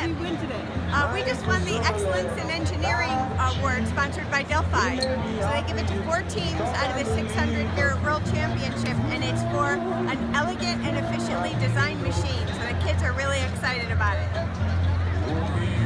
did you win today? We just won the Excellence in Engineering Award sponsored by Delphi. So they give it to 4 teams out of the 600-year World Championship, and it's for an elegant and efficiently designed machine. So the kids are really excited about it.